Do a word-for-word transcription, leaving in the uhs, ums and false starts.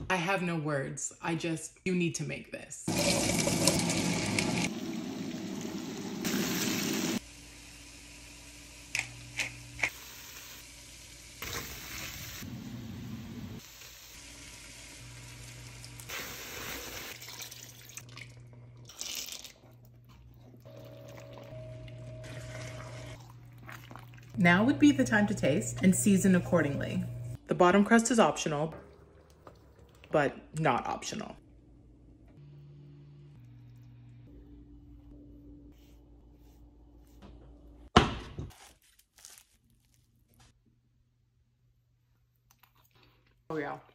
I have no words. I just, you need to make this. Now would be the time to taste and season accordingly. The bottom crust is optional, but not optional. Oh yeah.